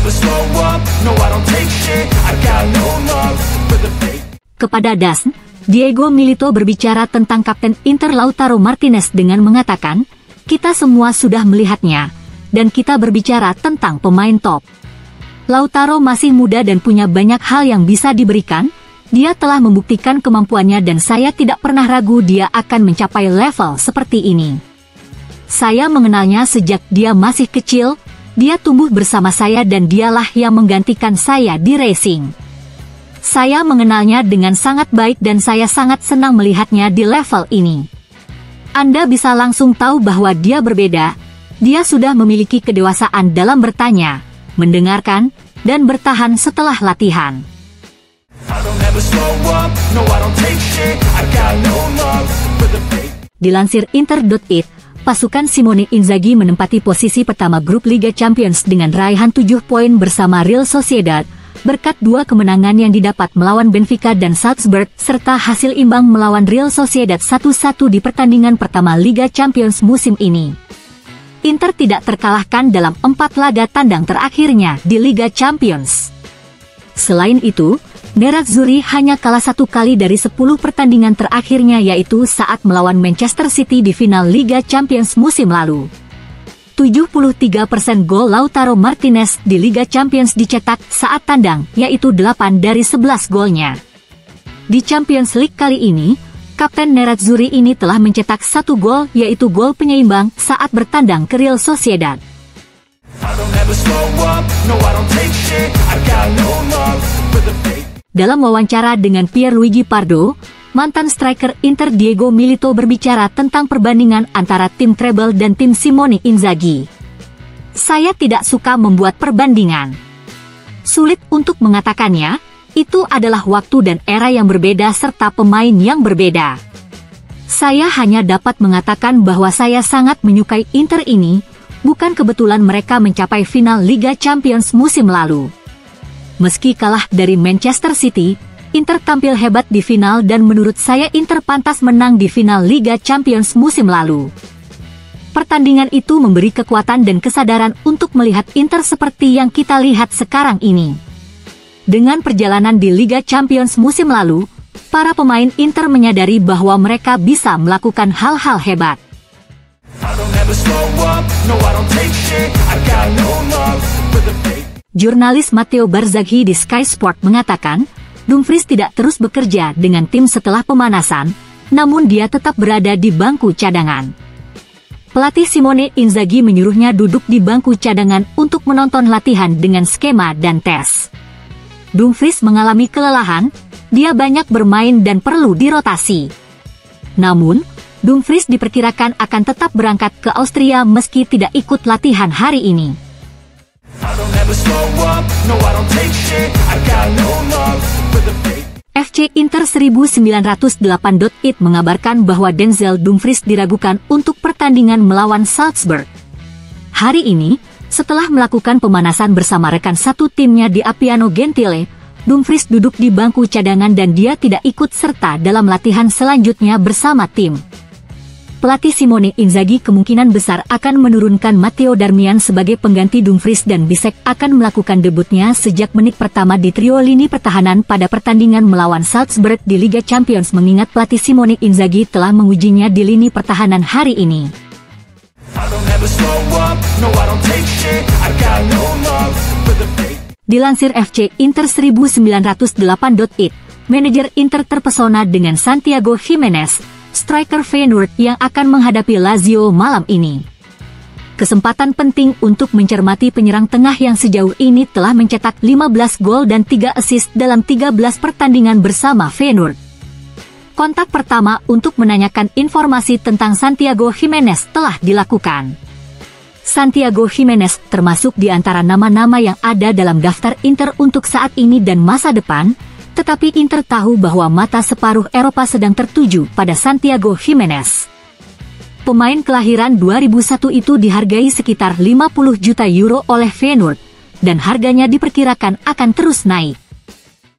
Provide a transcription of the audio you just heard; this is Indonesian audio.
Kepada DAZN, Diego Milito berbicara tentang Kapten Inter Lautaro Martinez dengan mengatakan, "Kita semua sudah melihatnya, dan kita berbicara tentang pemain top. Lautaro masih muda dan punya banyak hal yang bisa diberikan. Dia telah membuktikan kemampuannya dan saya tidak pernah ragu dia akan mencapai level seperti ini. Saya mengenalnya sejak dia masih kecil, dia tumbuh bersama saya dan dialah yang menggantikan saya di racing. Saya mengenalnya dengan sangat baik dan saya sangat senang melihatnya di level ini. Anda bisa langsung tahu bahwa dia berbeda. Dia sudah memiliki kedewasaan dalam bertanya, mendengarkan, dan bertahan setelah latihan." Dilansir Inter.it, pasukan Simone Inzaghi menempati posisi pertama grup Liga Champions dengan raihan 7 poin bersama Real Sociedad, berkat 2 kemenangan yang didapat melawan Benfica dan Salzburg, serta hasil imbang melawan Real Sociedad 1-1 di pertandingan pertama Liga Champions musim ini. Inter tidak terkalahkan dalam 4 laga tandang terakhirnya di Liga Champions. Selain itu, Nerazzurri hanya kalah 1 kali dari 10 pertandingan terakhirnya, yaitu saat melawan Manchester City di final Liga Champions musim lalu. 73% gol Lautaro Martinez di Liga Champions dicetak saat tandang, yaitu 8 dari 11 golnya. Di Champions League kali ini, Kapten Nerazzurri ini telah mencetak 1 gol, yaitu gol penyeimbang saat bertandang ke Real Sociedad. Dalam wawancara dengan Pierluigi Pardo, mantan striker Inter Diego Milito berbicara tentang perbandingan antara tim treble dan tim Simone Inzaghi. "Saya tidak suka membuat perbandingan. Sulit untuk mengatakannya, itu adalah waktu dan era yang berbeda serta pemain yang berbeda. Saya hanya dapat mengatakan bahwa saya sangat menyukai Inter ini, bukan kebetulan mereka mencapai final Liga Champions musim lalu. Meski kalah dari Manchester City, Inter tampil hebat di final dan menurut saya Inter pantas menang di final Liga Champions musim lalu. Pertandingan itu memberi kekuatan dan kesadaran untuk melihat Inter seperti yang kita lihat sekarang ini. Dengan perjalanan di Liga Champions musim lalu, para pemain Inter menyadari bahwa mereka bisa melakukan hal-hal hebat." Jurnalis Matteo Barzaghi di Sky Sport mengatakan, Dumfries tidak terus bekerja dengan tim setelah pemanasan, namun dia tetap berada di bangku cadangan. Pelatih Simone Inzaghi menyuruhnya duduk di bangku cadangan untuk menonton latihan dengan skema dan tes. Dumfries mengalami kelelahan, dia banyak bermain dan perlu dirotasi. Namun, Dumfries diperkirakan akan tetap berangkat ke Austria meski tidak ikut latihan hari ini. FC Inter 1908.it mengabarkan bahwa Denzel Dumfries diragukan untuk pertandingan melawan Salzburg. Hari ini, setelah melakukan pemanasan bersama rekan satu timnya di Appiano Gentile, Dumfries duduk di bangku cadangan dan dia tidak ikut serta dalam latihan selanjutnya bersama tim. Pelatih Simone Inzaghi kemungkinan besar akan menurunkan Matteo Darmian sebagai pengganti Dumfries dan Bisek akan melakukan debutnya sejak menit pertama di trio lini pertahanan pada pertandingan melawan Salzburg di Liga Champions, mengingat pelatih Simone Inzaghi telah mengujinya di lini pertahanan hari ini. Dilansir FC Inter 1908.it, manajer Inter terpesona dengan Santiago Gimenez, striker Feyenoord yang akan menghadapi Lazio malam ini. Kesempatan penting untuk mencermati penyerang tengah yang sejauh ini telah mencetak 15 gol dan 3 assist dalam 13 pertandingan bersama Feyenoord. Kontak pertama untuk menanyakan informasi tentang Santiago Gimenez telah dilakukan. Santiago Gimenez termasuk di antara nama-nama yang ada dalam daftar Inter untuk saat ini dan masa depan, tetapi Inter tahu bahwa mata separuh Eropa sedang tertuju pada Santiago Gimenez. Pemain kelahiran 2001 itu dihargai sekitar 50 juta euro oleh Feyenoord, dan harganya diperkirakan akan terus naik.